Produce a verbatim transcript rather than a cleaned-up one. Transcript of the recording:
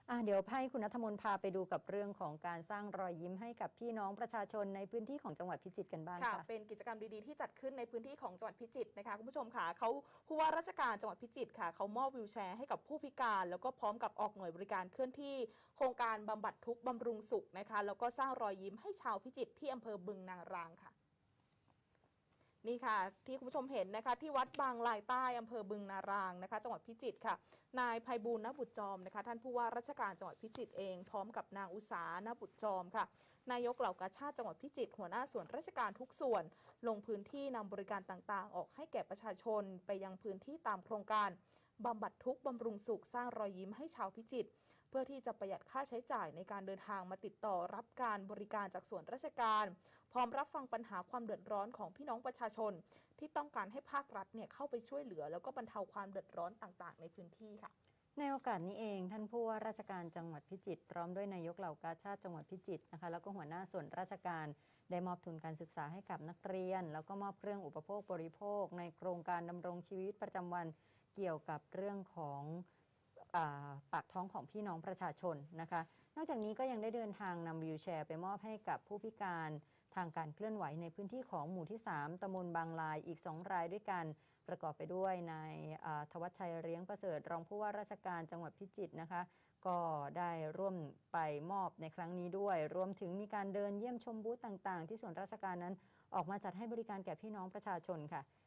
อ่ะเดี๋ยวให้คุณณัฐมนต์พาไปดูกับเรื่องของการสร้างรอยยิ้มให้กับพี่น้องประชาชนในพื้นที่ของจังหวัดพิจิตรกันบ้างค่ะเป็นกิจกรรมดีๆที่จัดขึ้นในพื้นที่ของจังหวัดพิจิตรนะคะคุณผู้ชมค่ะเขาผู้ว่าราชการจังหวัดพิจิตรค่ะเขามอบวีลแชร์ให้กับผู้พิการแล้วก็พร้อมกับออกหน่วยบริการเคลื่อนที่โครงการบำบัดทุกข์บำรุงสุขนะคะแล้วก็สร้างรอยยิ้มให้ชาวพิจิตรที่อำเภอบึงนางรางค่ะนี่ค่ะที่คุณผู้ชมเห็นนะคะที่วัดบางลายใต้อำเภอบึงนารางนะคะจังหวัดพิจิตรค่ะนายไพบูลย์ ณ บุตรจอมนะคะท่านผู้ว่าราชการจังหวัดพิจิตรเองพร้อมกับนางอุษา ณ บุตรจอมค่ะนายกเหล่ากาชาดจังหวัดพิจิตรหัวหน้าส่วนราชการทุกส่วนลงพื้นที่นำบริการต่างๆออกให้แก่ประชาชนไปยังพื้นที่ตามโครงการบำบัดทุกข์บำรุงสุขสร้างรอยยิ้มให้ชาวพิจิตรเพื่อที่จะประหยัดค่าใช้จ่ายในการเดินทางมาติดต่อรับการบริการจากส่วนราชการพร้อมรับฟังปัญหาความเดือดร้อนของพี่น้องประชาชนที่ต้องการให้ภาครัฐเนี่ยเข้าไปช่วยเหลือแล้วก็บรรเทาความเดือดร้อนต่างๆในพื้นที่ค่ะในโอกาสนี้เองท่านผู้ว่าราชการจังหวัดพิจิตรพร้อมด้วยนายกเหล่ากาชาดจังหวัดพิจิตรนะคะแล้วก็หัวหน้าส่วนราชการได้มอบทุนการศึกษาให้กับนักเรียนแล้วก็มอบเครื่องอุปโภคบริโภคในโครงการดำรงชีวิตประจำวันเกี่ยวกับเรื่องของปากท้องของพี่น้องประชาชนนะคะนอกจากนี้ก็ยังได้เดินทางนำวีลแชร์ไปมอบให้กับผู้พิการทางการเคลื่อนไหวในพื้นที่ของหมู่ที่สามตำบลบางลายอีกสองรายด้วยกันประกอบไปด้วยนายธวัชชัยเลี้ยงประเสริฐรองผู้ว่าราชการจังหวัดพิจิตรนะคะก็ได้ร่วมไปมอบในครั้งนี้ด้วยรวมถึงมีการเดินเยี่ยมชมบูธต่างๆที่ส่วนราชการนั้นออกมาจัดให้บริการแก่พี่น้องประชาชนค่ะ